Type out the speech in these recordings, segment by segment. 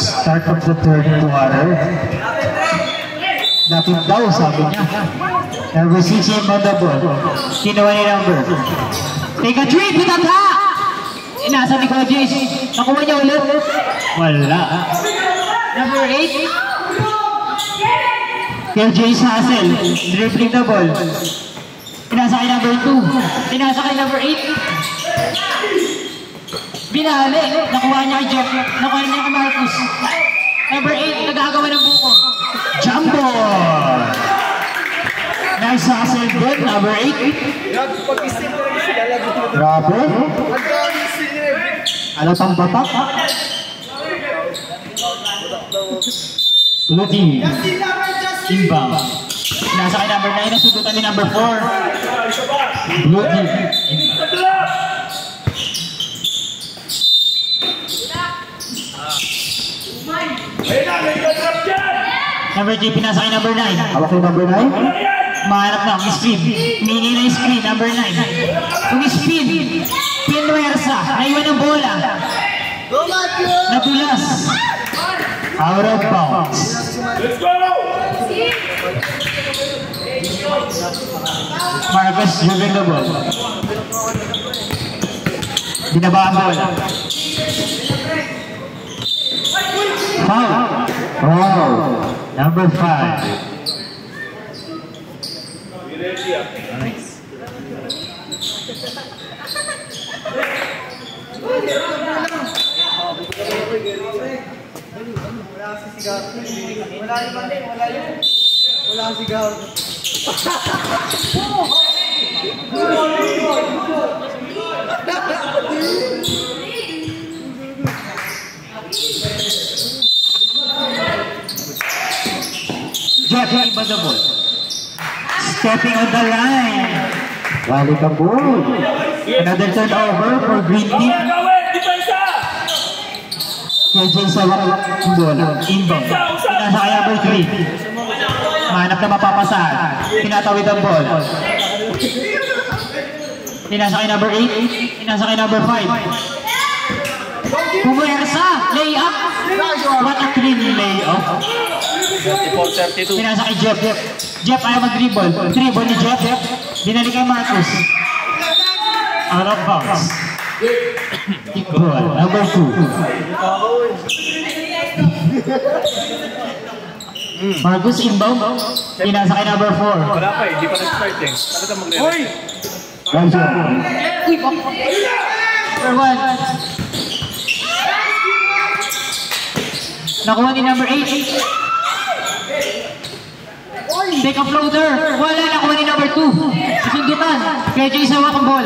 Start of the third quarter. Lapit daw, sabi niya. Number 6 on the ball. Kinuha ni number. Take a three, pitata! Inasa ni Kuya Jace. Nakuha niya ulit. Wala. Number 8. Kuya Jace Hassel. Dribbling the ball. Inasa kay number 2. Inasa kay number 8. Binali. Nakuha niya kay Jeff. Nakuha niya kay Marcus. Number 8. Nagagawa ng buko. Jumbo! Nice hustle good, number 8. Grabe. Ano pang batak? Blue team. Inbound. Nasa kay number 9, nasudutan ni number 4. Blue team. Number 3, pinasa kay number 9. Hawak kay number 9. Mahanap na ang screen. Mingi na yung screen, number 9. Kung spin, Pinwersa, naiwan ng bola. Nadulas. Out of bounds. Let's go! Marcus dribbling the ball. Binaba ang bola. Foul. Wow. Number 5. Nice. Wala sigaw. Jeff on the ball. Stepping on the line. Balik ang ball. Another turnover for Green Team. KJ sa ang bola. Inbound. Pinasa kay number 3. Manap na mapapasahan. Pinatawid ang ball. Pinasa kay number 8. Pinasa kay number 5. Pumersa. Layup. What a clean layup. 34-32. Pinasa kay Jeff. Jeff ayaw mag-dribble. Dribble ni Jeff. Binalik kay Marcus. Out of bounds. Kick ball. Number 2. Marcus inbound. Pinasa kay number 4. Wala pa eh, hindi pa nag-start eh. Talaga mag-ready. Number 1. Nakuha ni number 8. Take a floater. Wala, nakuha ni number 2. Sundutan. Kaya Jay sa wakang bola.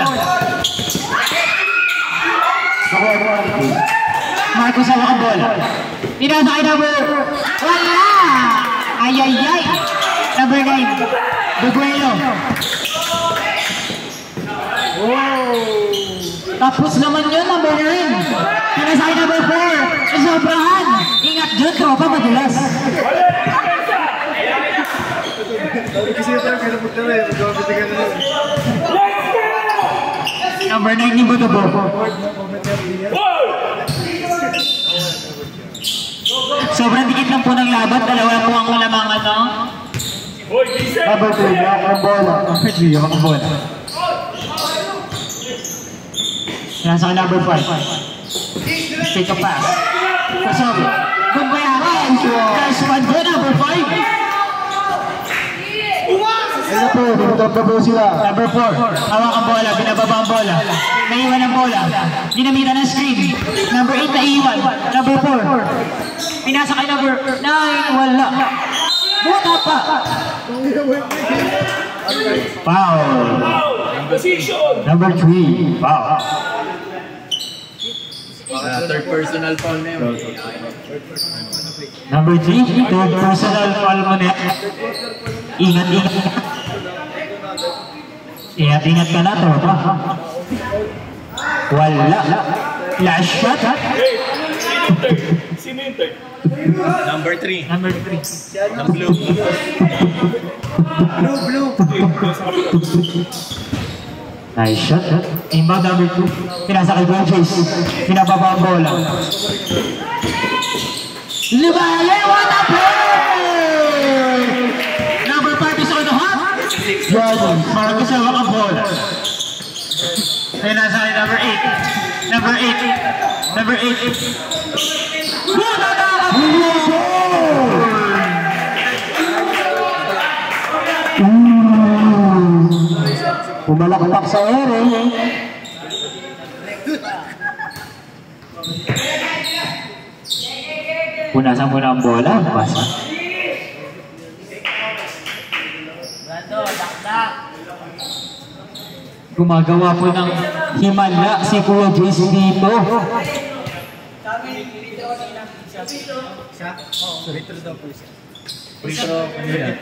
Marcos sa wakang bola. Pinasa kay number. Wala! Ayayay! Number 9. Buguelo. Wow! Tapos naman yun, number 9. Pinasa kay number 4. Sobrahan. Ingat dyan, tropa madulas. Number 9 ni Botobo. Sobrang dikit lang po ng laban. Dalawa po ang kalamangan, no? Number 3, ang bola. Number 3, ang bola. Nasa number 5. Take a pass. Kasabi. Gumbayaran. There's one good, number 5. Ano po, binutap na po sila. Number 4, hawak ang bola, binababa ang bola. Naiwan ang bola, ginamitan ng screen. Number 8 naiwan. Number 4, pinasa kay number 9, wala. Buta pa. Foul. Number 3, foul. Third personal foul na yun. Number 3, third personal foul mo na. Ingat. Ingat ka na, tropa. Wala. Last shot. Sino yung third? Number 3. Number 3. Ng blue. Blue. Nice shot. Inbound number 2. Pinasa kay Gwen Chase. Pinababa ang bola. Libaye, what a play! Number 5 is on the hot. Marcus hawak ang bola. Kaya nasa number 8. Number 8. Number 8. Bola na ang Pumalakpak sa ere. punasan mo na ang bola. Basta. Gumagawa po ng himala si Kuya Jace dito. Free throw kanina.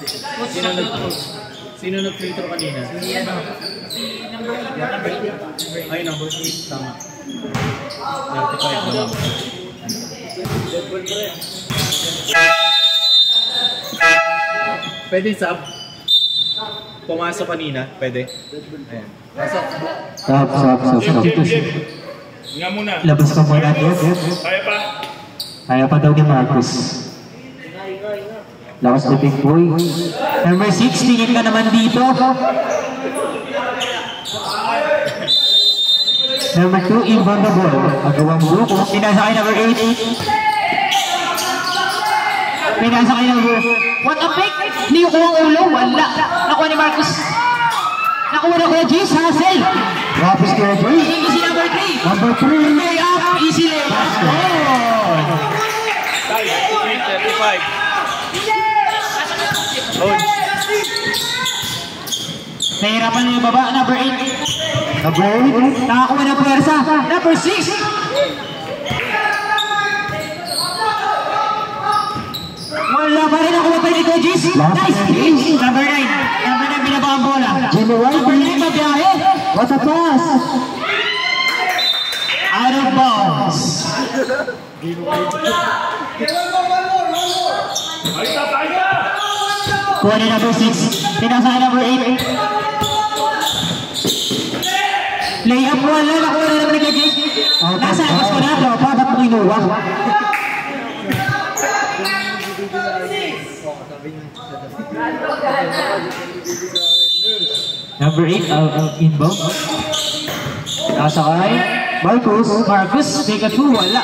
Sino nag-free throw kanina? Ay, number 8. Tama. 35 na lang. Pwede sub. Pumasok kanina. Pwede. Ayan. Pasok. Stop. Nga muna. Labas ka muna, Jeff. Kaya pa. Kaya pa daw ni Marcus. Lakas na big boy. Number 6, tingin ka naman dito. Number 2, inbound the ball. Agawang grupo. Pinasa kay number 8. Pinasa kay number... What a pick! Hindi ko ang ulo. Wala. Nakuha ni Marcus. Nakuha na Kuya Jace. Hassel. Rapis Kuya Jace. Easy number 3. Number 3. Lay up. Easy lay up. Oh! 35. Load. Nahirapan na yung baba. Number 8. Number 8. Nakakuha ng pwersa. Number 6. Wala pa rin ako pa dito, Jis. Nice catch. Number 9. Number 9 binaba ang bola. Jimmy White. Number 9 mabiyahe. What a pass. Out of bounds. Kuha ni number 6. Pinasa kay number 8. Layup wala. Nakuha na naman ni Jis. Nasa labas ko na. Bakit mo kinuha? Number 8 out of inbound. Nasa kay Marcus. Take a 2. Wala.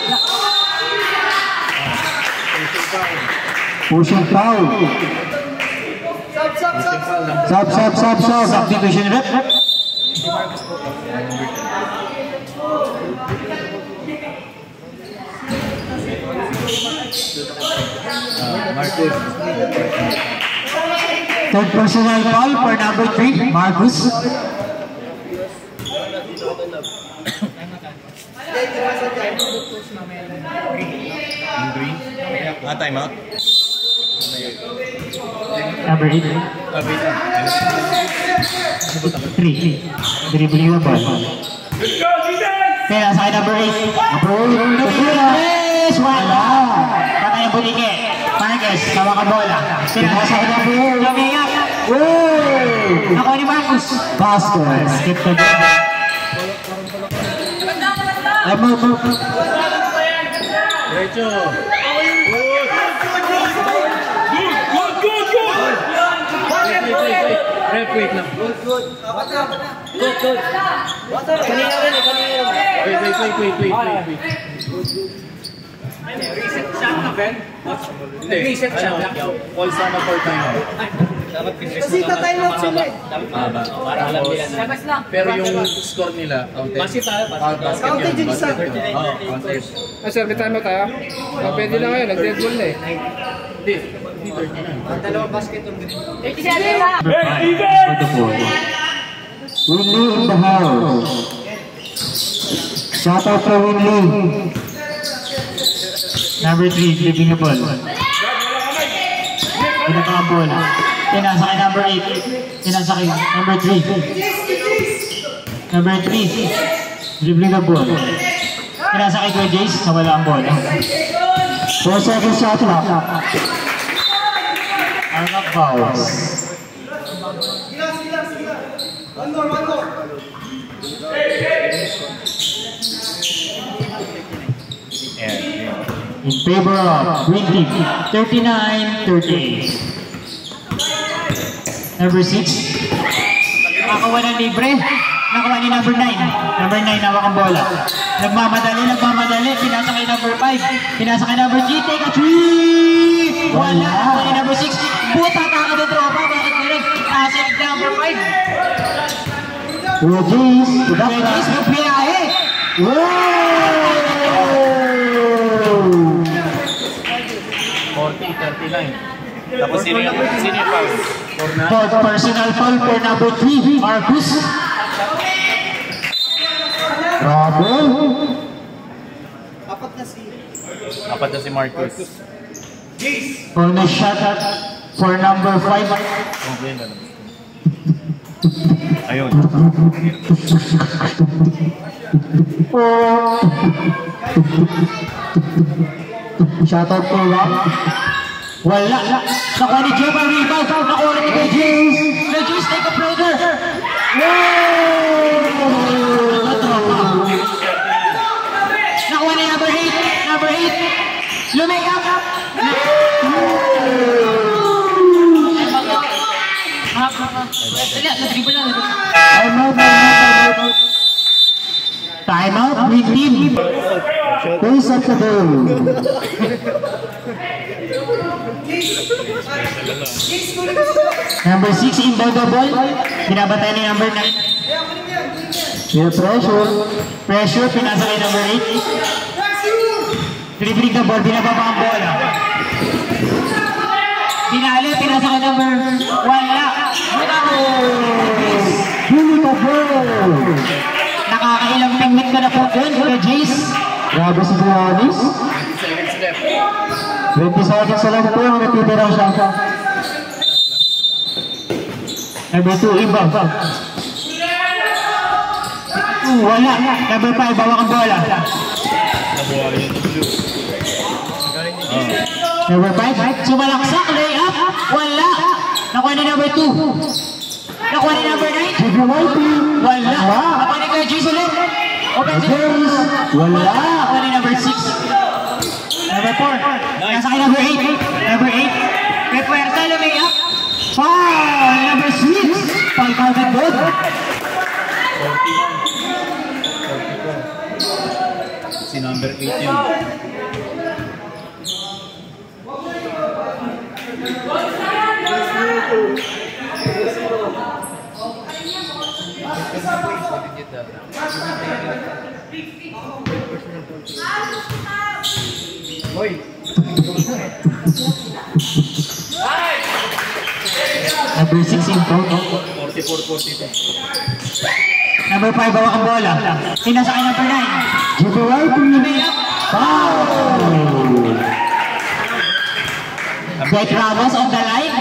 Pushing foul. Sub. Substitution rep. Marcus. Third personal foul for number 3, Marcus. Green. Time out. Number 8, 3. Dribbling the ball. Kaya sa number 8. Yes! Wala! Patay ang bulike. Marcus, tawa ka bola. Pinasa ka number 8. Lumiyak. Ako ni Marcus. Basket. Skip the ball. Derecho. Rep, wait lang. Good. Kanina rin. Wait. Reset shot na, Ben? Hindi. Reset shot lang. All sana for time. Kasi tatay lang sila eh. Para alam nila na. Pero yung score nila, counted. Basket tayo. Counted yung isa. Oo, counted. Sir, may time tayo? Pwede na ngayon, nag-dead ball na eh. Hindi. Dalawang basket yung green. Number 5 for the ball. Winley in the house. Shout out to Winley. Number 3, dribbling the ball. Binaba ang bola. Pinasa kay number 8. Pinasa kay number 3. Number 3, dribbling the ball. Pinasa kay Kuya Jace, nawala ang bola. 4 seconds shot clock. Out of bounds. In Favor of green team. 39-38. Number 6. Nakakuha ng libre. Nakuha ni number 9. Number 9 hawak ang bola. Nagmamadali. Pinasa kay number 5. Pinasa kay number 3. Take a 3. Wala. Nakuha ni number 6. Buta taka ng tropa. Bakit ganun? Asset number 5. Regis. Regis magbiyahe. Wow! 40-39. Tapos sino yung foul? Third personal foul for number 3. Marcus. Grabe. Apat na si Marcus. Bonus shot for number 5. Ayun. Shoutout po, Rob. Wala. Nakuha ni Jeff ang rebound. Nakuha ni Regis. Regis, take a floater. Nakuha ni number 8. Number 8. Lumikap. Time out. Green team. Pace of the ball. Number 6 inbound the ball. Binabantay ni number 9. May pressure. Pressure, pinasa kay number 8. Dribbling the ball, binababa ang bola. Pinali, pinasa kay number 1. Wala. Huli ka ball. Nakakailang pingmit ka na po doon, Regis. Grabe si Giannis. 20 seconds na lang po yung natitira siya. Number 2, inbound. Wala. Number 5, bawak ang bola. Number 5, sumalaksak, lay up. Wala. Nakuha ni number 2. Nakuha ni number 9. Wala. Nakuha ni Regis ulit. Regis. Wala. Nakuha ni number 6. Number 4. Nasa kay number 8. Number 8. May puwerta, lay up. Foul! Number 6. Foul counted good. Si number 8 yun. Number 6 in front. 44-42. Number 5, bawak ang bola. Pinasa kay number 9. Jimmy White. Foul. Dwight Ramos on the line.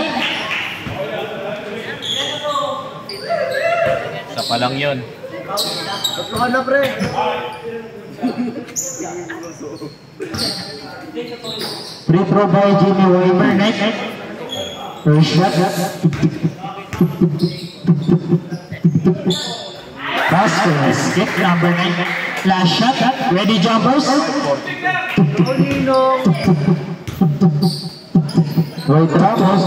Sa pa lang yun. Free throw by Jimmy White. First shot. Basket number 9. Last shot. Ready jumpers. White Ramos.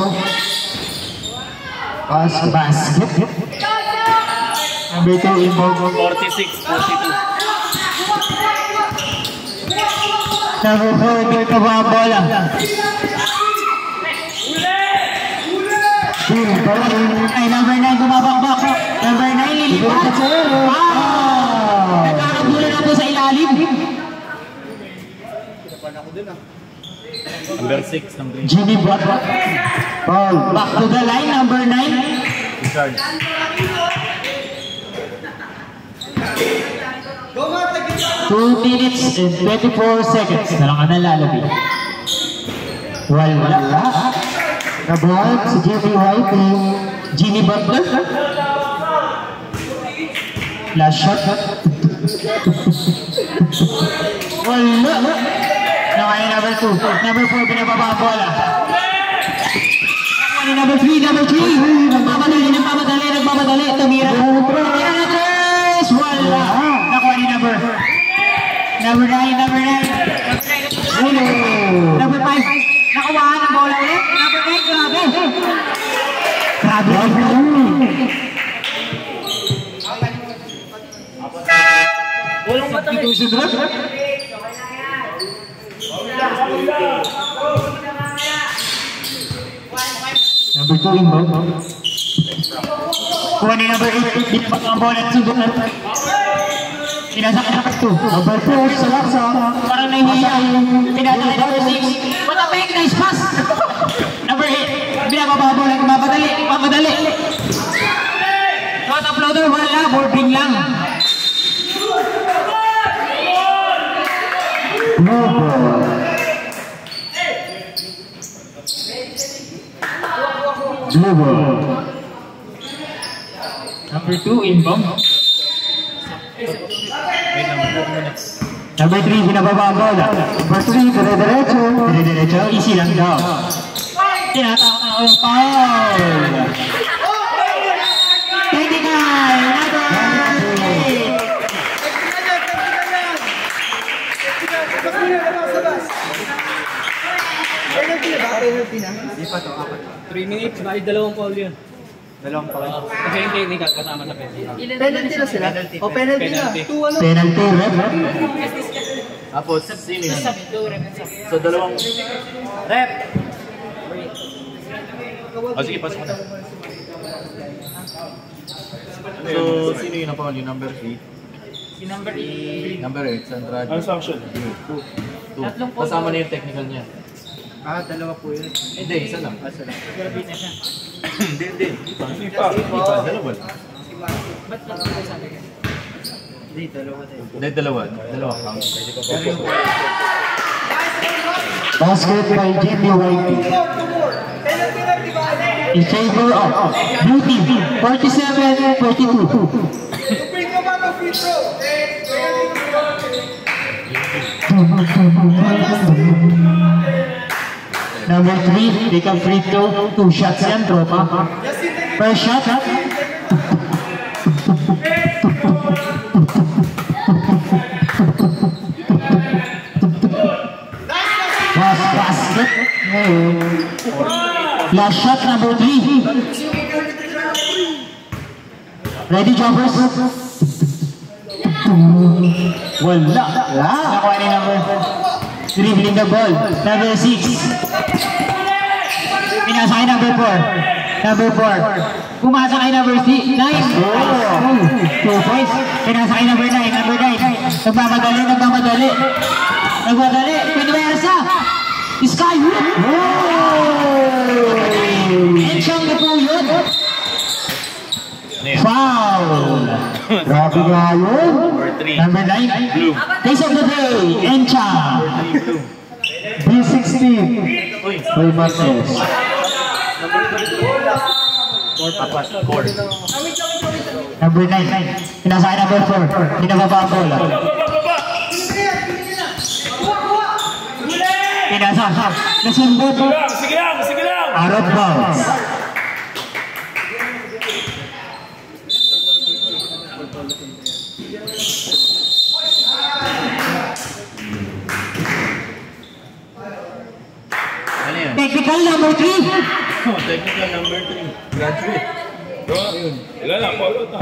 Basket. Number 2 inbound. 46-42. Number 4, hindi pa ba ang bola? Ay, number 9 bumabakbak. Number 9 lilipat. Nagkakabulo na po sa ilalim. Number 6 ng Green. Jimmy Butler. Foul. Back to the line, number 9. Richard. 2 minutes and 24 seconds. Nalang ka na lalabi. Wala. Nablock si Jimmy White. Jimmy Butler. Last shot. Wala. Nakaya number 2. Number 4, binababa ang bola. Number 3. Nagmamadali. Tumira. Tumira na 3. Wala. Nakuha ni number 9. Walang mata eh. Number 2 inbound. Kuha ni number 8. Binabat ang bola at subukan. Pinasak na number 2. Number 4 sa laksa. Parang nahihiya. Pinasak na number 6. What a fake, nice pass. Number 8. Binababa ang bola. Mamadali. Not uploader, wala. Boarding lang. Blue ball. Blue ball. Number 2, inbound. Number 3, binababa ang bola. Number 3, dire-diretso. Dire-diretso, easy lang daw. Tinatawag ang foul. Technical, number 8. 3 minutes, may dalawang foul yun. Dalawang foul. Kasi yung technical kasama sa penalty. Penalty na sila? O penalty na? Penalty, rep. Tapos, sino yun? So, dalawang... Rep! O, sige, pasok ko na. So, sino yung napaul? Yung number 3? Si number 8. Number 8, Sandra. Ano sanction? 2. Kasama na yung technical niya. Dalawa po yun. Hindi, isa lang. Isa lang. Hindi. Ipa, dalawa. Ba't lang ako sabi ka? Hindi, dalawa tayo. Hindi, dalawa. Dalawa kang. Basket by Jimmy White. In favor of Blue Team, 47-42. Number 3, take a free throw. 2 shots yan, tropa. First shot. Basket. Last shot, number 3. Ready, jumpers? Wala. Nakuha ni number 4. Dribbling the ball. Number 6. Pinasa kay number 4. Number 4. Pumasa kay number 9. 2 points. Pinasa kay number 9. Number 9. Nagmamadali. Pwede ba yan sa? Sky Hoop. And siyang na po yun. Foul. Grabe nga yun. Number 9. Blue. Case of the day. Encha. B16. By Marquez. Apat. Core. Number 9. Pinasa kay number 4. Pinababa ang bola. Pinasa. Nasundot. Sige lang! Out of bounds. Ano yan? Technical number 3. Technical number 3. Graduate. Ilan lang?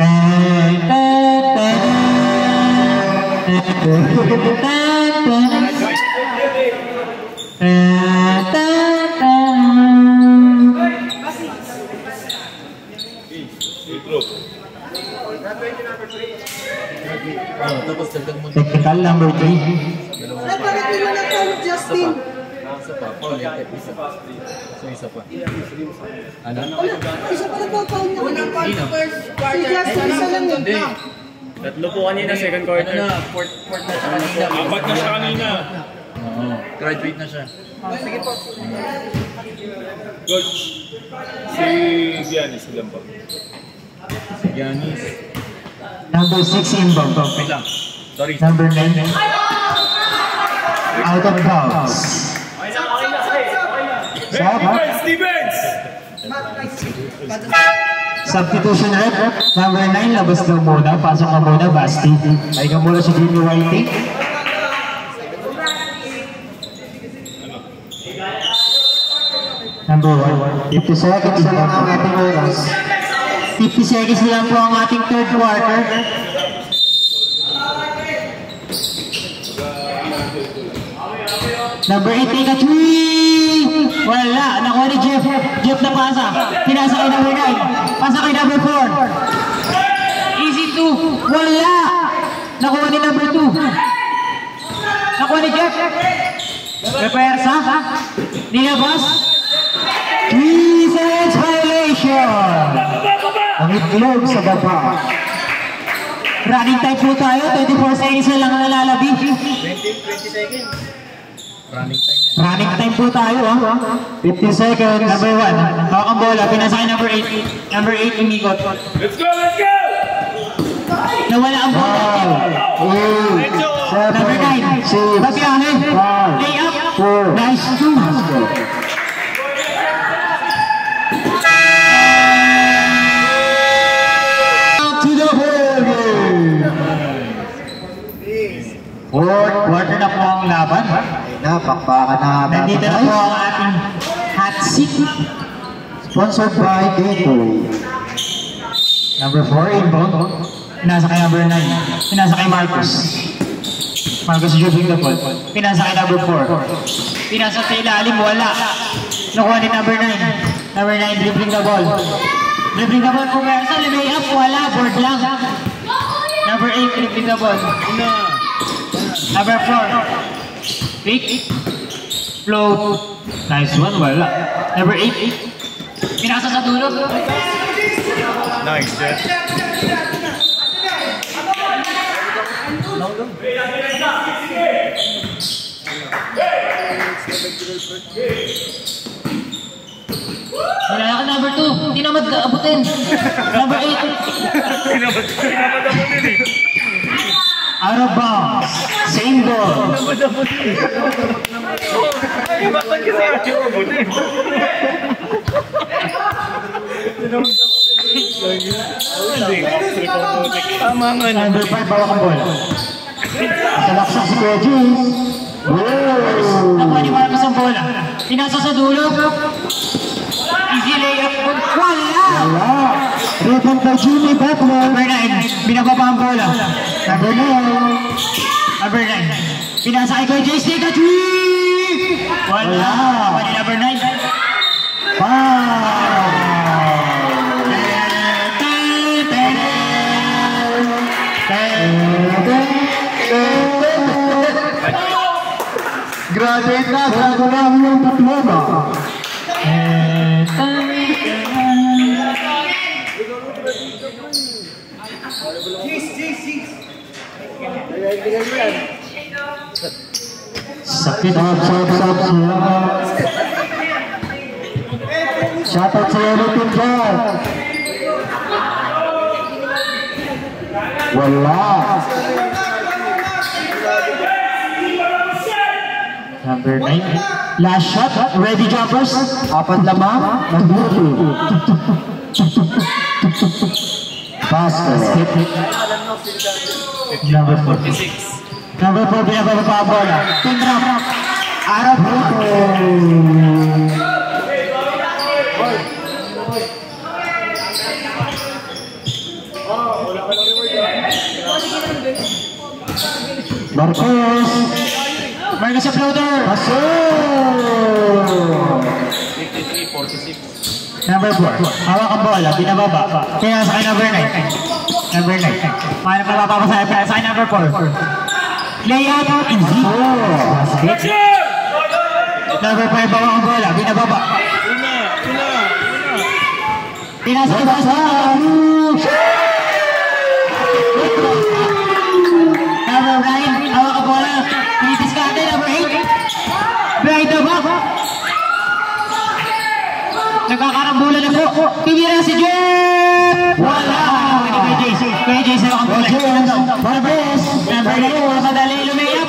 Tapos dagdag mo. Technical number 3. Bakit mo na tawag Justin? Isa pa. Paul, isa pa. So, isa pa. Ano? Isa pa nagpapawag niya. Si Justin, isa lang yun. Hindi. Tatlo po kanina, second Ano quarter. na? Fourth na siya kanina. Apat na siya kanina. Oo. Graduate na siya. Sige po. Coach, si Giannis, ilan pa? Si Giannis. Number 6 inbound. Wait lang. Sorry. Number 9. Out of bounds. Stevens! Substitution rep. Number 9, labas daw muna. Pasok ka muna, Basti. Ay ka muna si Jimmy Whiting. Number 1. 50 seconds lang ang ating oras. 50 seconds lang po ang ating third quarter. Number 8, take a 3! Wala, nakuha ni Jeff. Jeff na pasa. Pinasa kay number 9. Pasa kay number 4. Easy 2. Wala! Nakuha ni number 2. Nakuha ni Jeff. Repersa. Nilabas. 3 seconds violation. Ang itlog sa baba. Running time po tayo. 24 seconds na lang ang nalalabi. 20 seconds. Running time po tayo. 50 seconds. Number 1. Hawak ang bola. Pinasa kay number 8. Number 8 umikot. Let's go, let's go! Nawala ang bola. 8, 7, Number 9. 6, Babiyahe. 5, Layup. 4, Nice 2. Fourth quarter na po ang laban. Napakbaka na. Nandito na po ang ating hot seat. Sponsored by Gatorade. Number 4, inbound. Pinasa kay number 9. Pinasa kay Marcus. Marcus dribbling the ball. Pinasa kay number 4. Pinasa sa ilalim, wala. Nakuha ni number 9. Number 9 dribbling the ball. Dribbling the ball, pumersa, lay up, wala, board lang. Number 8 dribbling the ball. Number 4. Pick. Float. Nice one, wala. Number 8. Pinasa sa dulo. Nice, Jeff. Wala ka number 2. Hindi naman abutin. Number 8. Pinamad ako din eh. Out of bounds. Same ball. Bakit kasi ako mabuti? Tama nga na. Number 5, bawak ang bola. Salaksak si Kuya James. Nakuha ni Marcus ang bola. Pinasa sa dulo. Easy layup. Wala! Wala. Rebound by Jimmy Butler. Number 9. Binababa ang bola. Number 9. Number 9. Pinasa kay Kuya Jace. Take a 3! Wala! Nakuha ni number 9. Graduate na, graduate na yung diploma. Sakit. Shoutout sa iyo natin dyan. Wala. Number 9. Last shot. Ready jumpers. 4 lamang. Nag-duty. Basket. Number 46. Number 4, binababa ang bola. Pin drop. Arap. Marcos. Marcus sa floater. Paso. 53-46. Number 4. Hawak ang bola. Binababa. Kaya sa kay number 9. Number 9. Paano pa mapapasaya pa sa kay number 4. Layup. Easy. Basket. Number 5. Hawak ang bola. Binababa. Pinasa kay Basta. Number 9. Hawak ang bola. Pinitis ka natin. Number 8. Behind the back. Nagkakarambola na po. Tumira si Jeff! Wala! Kaya JC. Kaya JC ako ang bola. Marcos. Number 9. Madali lumayap.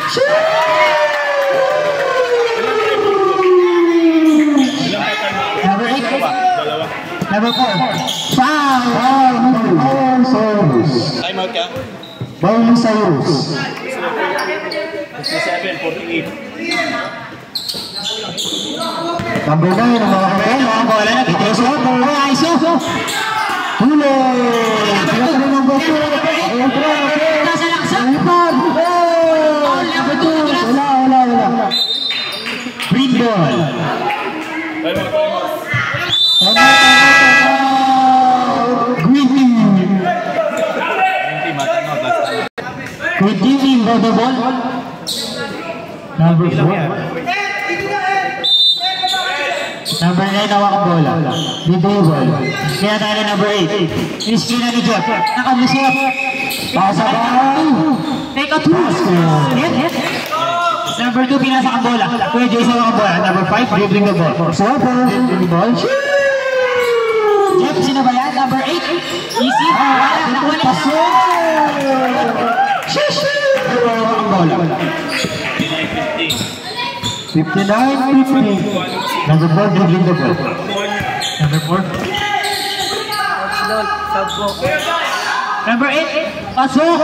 Number 8. Number 4. Foul! Bawang Cyrus. Time out ka. Bawang Cyrus. 57-48. Number 9, ang mga Bola na. Ito sa ako. Ay, Aiso. Huli! Sila ka rin number 2. Nasa laksa. Number 2. Wala. Green ball. Green team. Green team for the ball. Number 4. Number 9, hawak ang bola. Di ball. Kaya tayo na number 8. Iniskin na ni Jeff. Nakamusip. Pasa ba? Take a two. Hit. Number 2, pinasa ang bola. Kuya Jason hawak ang bola. Number 5, dribbling the ball. Dribbling the ball. Jeff, sino ba yan? Number 8. Easy. Wala. Nakuha na. Hawak ang bola. 59-50. Number 4, dribbling the ball. Number 4. Number 8. Pasok.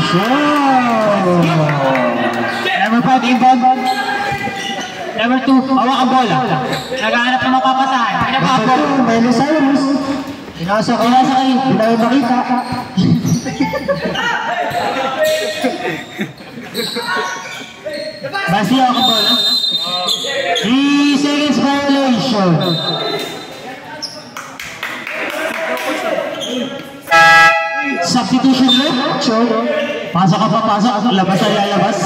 Number 5, inbound. Number 2, hawak ang bola. Naghahanap ng mapapasahan. Pinapapok. Miley Cyrus. Pinasa kayo. Pinay makita. Basti hawak ang bola. 3 seconds violation. Substitution left. Pasok ka pa, pasok. Labas ay lalabas.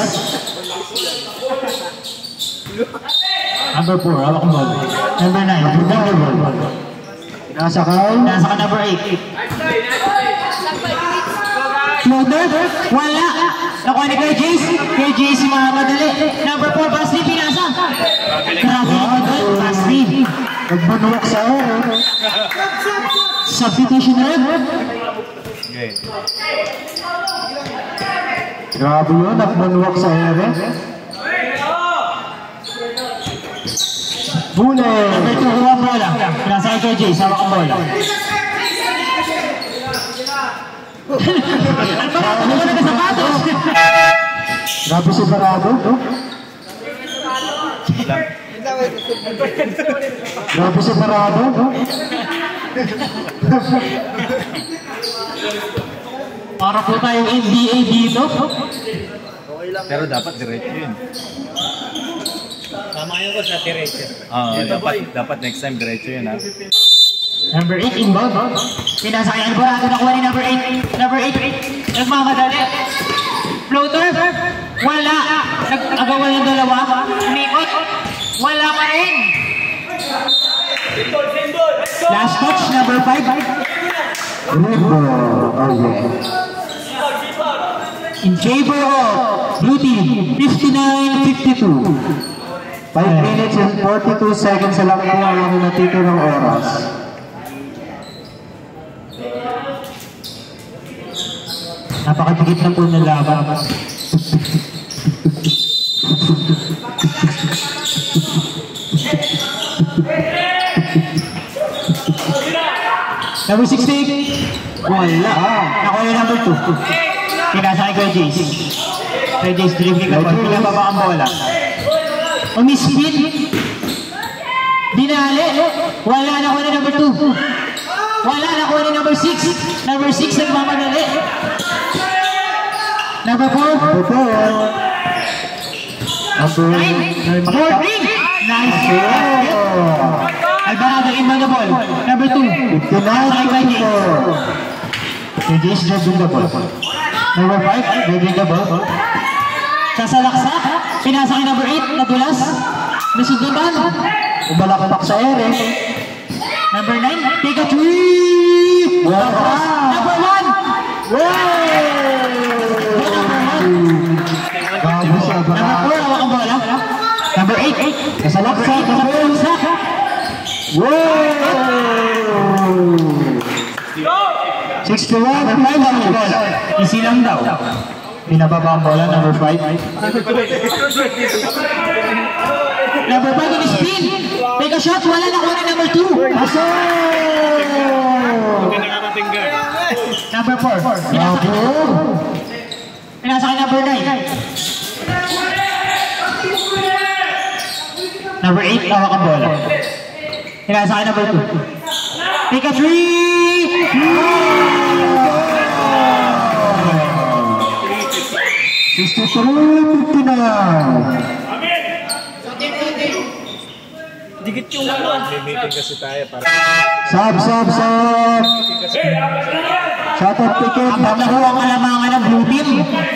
Number 4, hawak ang bola. Number 9, dribbling the ball. Pinasa kayo. Nasa ka number 8. Floater? Wala. Nakuha ni Kuya Jace. Kuya Jace madali. Number 4, Basti, pinasa. Grabe naman doon, Basti. Nagbanuwak sa akin. Substitution red. Grabe yun, nagbanuwak sa akin. Bule. Number 2, huwag ang bola. Pinasa kay Kuya Jace, hawak ang bola. Ano ba? Ano ba na sapatos? Grabe si Barado. Grabe si Barado. Para po tayong NBA dito. Pero dapat diretso yun. Tama yun ko sa diretso. Dapat next time diretso yun ha. Number 8, inbound. Pinasa kay Alvarado, nakuha ni number 8. Number 8, nagmamadali. Floater, wala. Nag-agawa ng dalawa. Umikot, wala pa rin. Last touch, number 5. In favor of blue team, 59-52. 5 minutes and 42 seconds sa lang po ang natitirang oras. Napakadikit na po ng laban. Number 16. Wala. Nakuha yung number 2. Pinasa kay Kuya Jace. Kuya Jace, dribbling na ball. Pinababa ang bola. Umispin. Dinali. Wala, nakuha na number 2. Wala, nakuha ni number 6. Number 6 nagmamadali. Number 4. Boarding. Nice. Alvarado in the ball. Number 2. Jace dribbling the ball. Number 5, dribbling the ball. Sasalaksak. Pinasa kay number 8. Nadulas. Nasudutan. Ubalakpak sa ere. Number 9, take a three! Number 1! Gago siya. Number 4, hawak ang bola. Number 8, Kasalaksak. Kasalaksak. Wow! 61. Number 5, hawak ang bola. Easy lang daw. Pinababa ang bola, number 5. Number 5 in spin. Take a shot, wala na kuha number 2. Number 4. Pinasa kay number 9. Number 8, hawak ang bola. Pinasa kayo number 2. Take a 63-59. Digit yung ano. May meeting kasi tayo para... Sab. Shot out Pekin. Ang nakuha ang kalamangan ng blue team.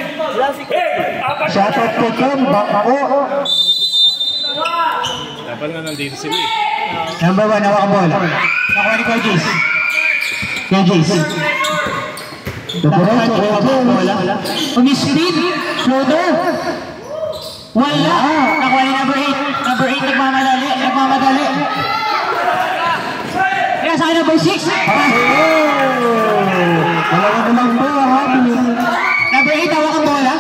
Shot out Pekin. Bako. Dapat nga nandito sila eh. Number 1, hawak ang bola. Nakuha ni Kajis. Umispin. Floater. Wala. Nakuha ni number 8. Number 8 nagmamadali. Kaya sa akin number 6. Wala naman po. Number 8 hawak ang bola.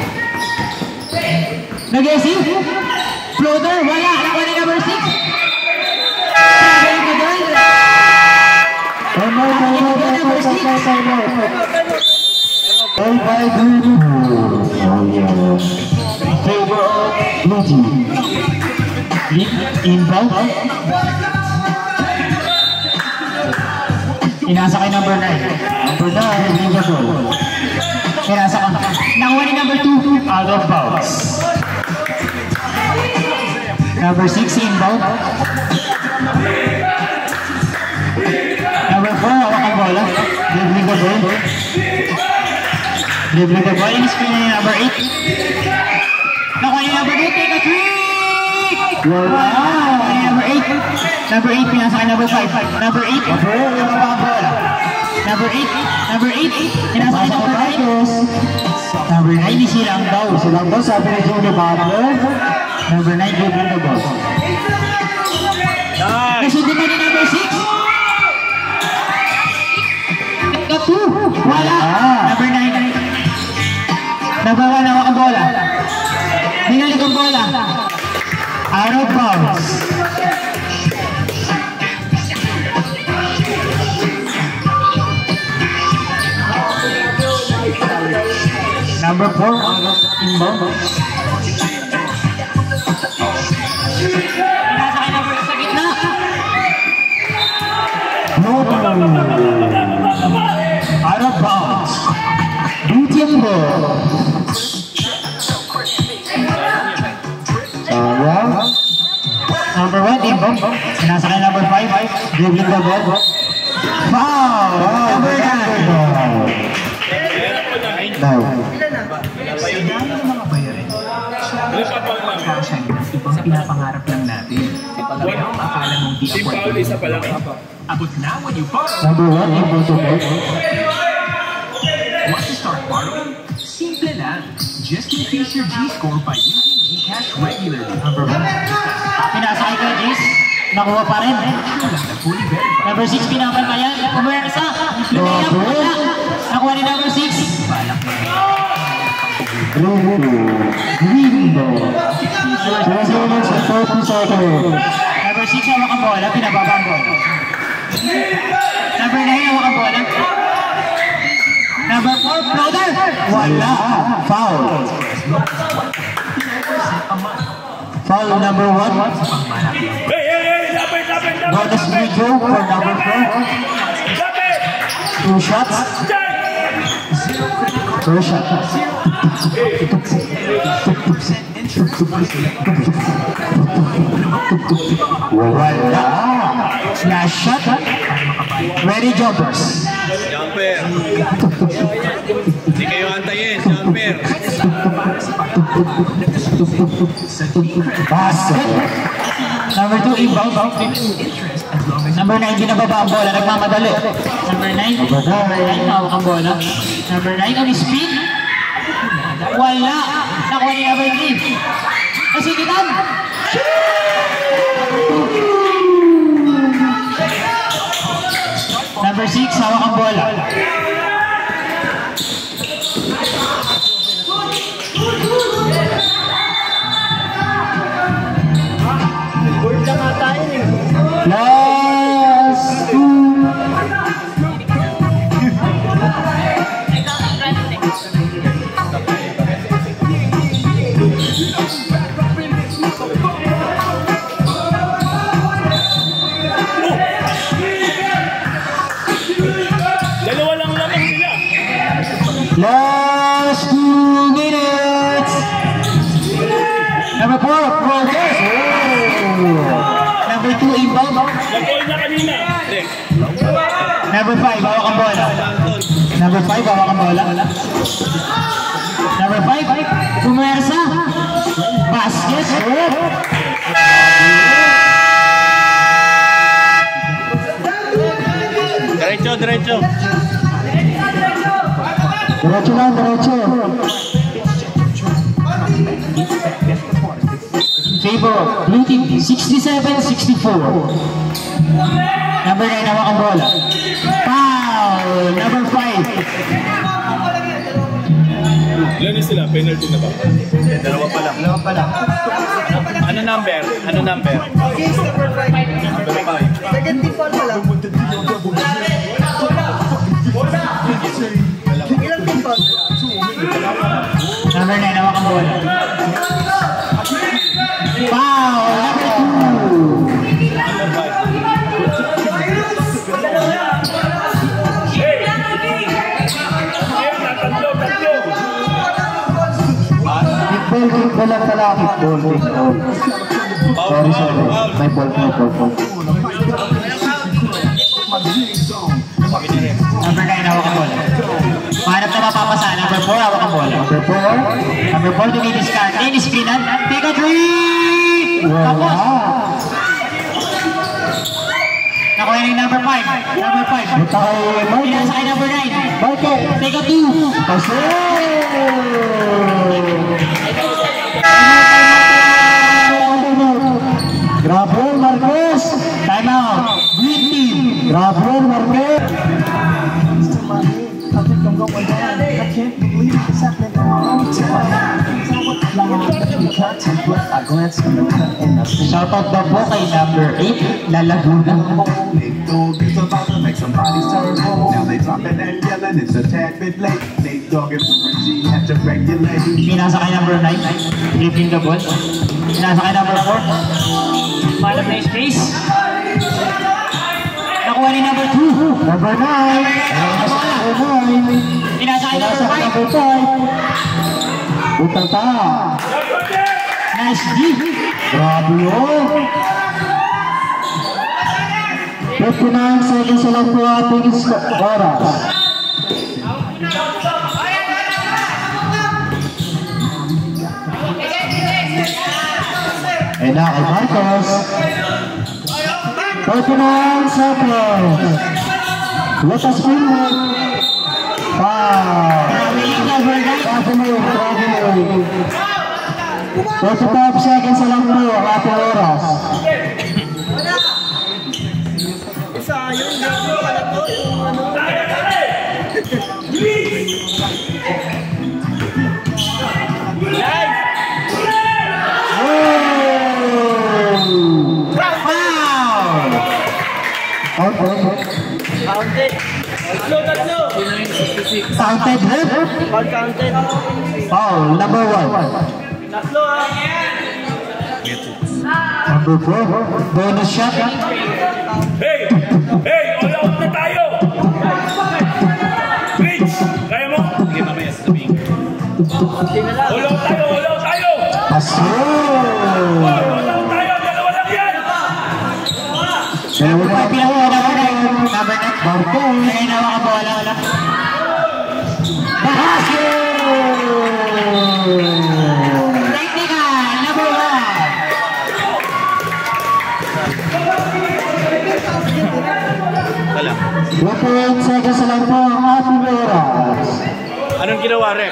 Nag-esi. Floater. Wala. Nakuha ni number 6. Favor of blue team. Inbound. Inasa kay number 9. Number 9, Liverpool. Inasa ka. Nakuha ni number 2. Out of bounds. Number 6, inbound. Number 4, hawak ang bola. Dribbling the ball. In screen ni number 8. Nakuha ni number 8. Take a 3! Nakuha ni number 8. Number 8, pinasa kay number 5. Number 8, hawak ang bola. Number 8, pinasa kay number 9. Number 9, silang daw. Sabi ni Jimmy Butler. Number 9, dribbling the ball. Nasundi pa ni number 6. Got 2. Wala. Number 9. Number 1, hawak ang bola. Binalik ang bola. Out of bounds. Number 4, out of inbound. Nasa kay number 6 sa gitna. Out of bounds. Beauty ball. Number 1, inbound. Nasa kay number 5. Dribbling the ball. Foul! Number 9. Now. Ibang pinapangarap lang natin. Akala mong di Team foul, isa pa lang. abot na when you borrow. Number 1, inbound to ball. Want to start borrowing? Simple lang. Just increase your G-score by using GCash regularly. Number 1. Pinasa kay Kajis. Nakuha pa rin. Fully verified. Number 6, pinapantayan. Pumersa. Lumayap. Wala. Nakuha ni number 6. Green ball. 7 minutes and 40 seconds. Number 6, hawak ang bola. Pinababa ang bola. Number 9, hawak ang bola. Number 4, floater. Wala. Foul. Foul number 1. Hey! Lapit! Bonus video for number 4. 2 shots. First shot. Wala. Last shot. Ready jumpers. Jumper. Hindi kayo antayin, jumper. Basket. Number 2, inbound. Number 9, binababa ang bola. Nagmamadali. Number 9, hawak ang bola. Number 9, on spin. Wala. Nakuha ni number 3. Nasigitan. Number 6, hawak ang bola. Last 2. Last 2 minutes. Number 4, progress. Number 2, inbound. Nag-call na kanina. Number 5, hawak ang bola. Number 5, hawak ang bola. Number 5, pumersa. Basket. Diretso, diretso. Diretso lang, diretso. Favor of blue team, 67-64. Number 9, hawak ang bola. Foul! Number 5. Ilan na sila? Penalty na ba? Dalawa pa lang. Ano number? Case number 5. Number 5. Second team foul pa lang. Ilang team foul? Number 9, hawak ang bola. Foul! Number 2. Kickball lang pala, kickball. Sorry. May ball. Number 9, hawak ang bola. Mahanap na mapapasa. Number 4, hawak ang bola. Number 4, dumidiscard. Screenan. Take a three! Tapos. Nakuha na yung number 5. Number 5. Pinasa kay number 9. Take a 2. Gabriel Marquez. Time out. Green team. Gabriel Marquez. Shout out daw po kay number 8, Lalaguna. Pinasa kay number 9, dribbling the ball. Pinasa kay number 4, malap na space. Nakuha ni number 2, number 9. Pinasa kay number 5. Utang ta. Nice D. Grabe yun. 59 seconds lang po ating oras. And now kay Marcos. 49 seconds. Let us finish. Wow. 45 seconds lang po ang ating oras. Counted, counted. Foul, number 1. Number 4, bonus shot. Hey, all out na tayo! Rich, kaya mo? Sige, mamaya sasabihin. All out tayo! Paso! All out tayo, dalawa lang yan! Number 5, pinakuha na ko na yung number 9. Barco, kaya nawa ka po, wala. Paso! Technical, number 1. 28 seconds lang po ang ating oras. Anong ginawa, Rek?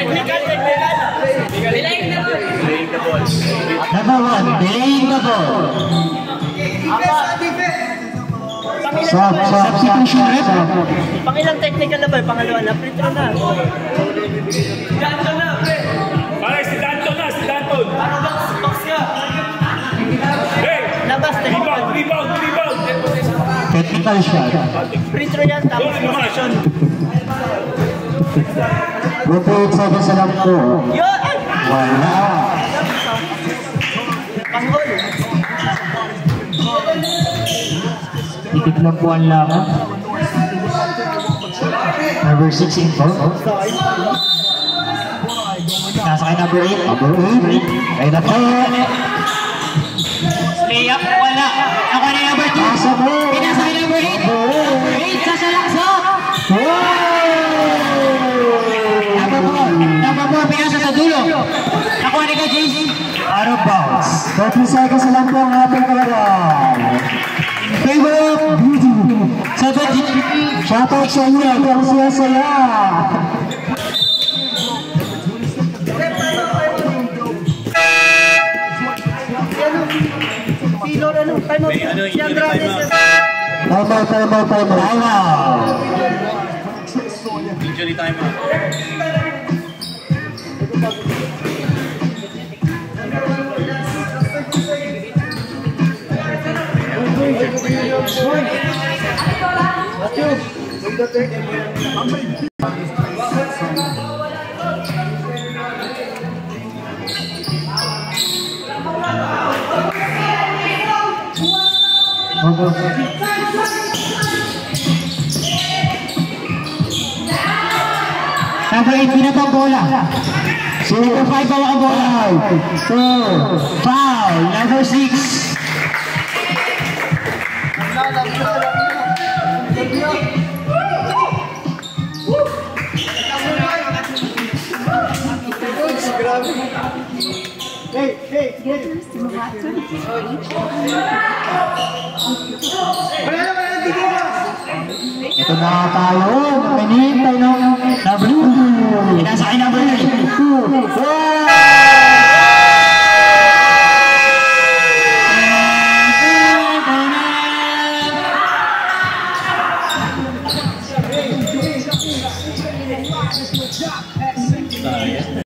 Number 1, delaying the ball. Substitution rep. Pangilang technical na ba? Pangalawa na. Free throw na. Danton na. Pare, si Danton. Box ka. Hey! Labas. Rebound! Technical shot. Free throw yan. Tapos position. 28 seconds lang po. Yun! Wala. Panghol. Titig lang po ang laman. Number 6 info. Nasa kay number 8. Number 8. Ay na po. Layup, wala. Ako na number 2. Pinasa kay number 8. Number 8, sasalaksak. Number 4, pinasa sa dulo. Ako na ka, JC. Out of bounds. 30 seconds lang po ang ating kalaban. Favor of beauty. Shoutout sa iyo, Garcia Saya. Time out. Injury time out. Number 8, pinatang bola. Number 5, bawa ang bola. 4, foul. Number 6. Ito na tayo. Pinintay ng number 2. Pinasa kay number 3.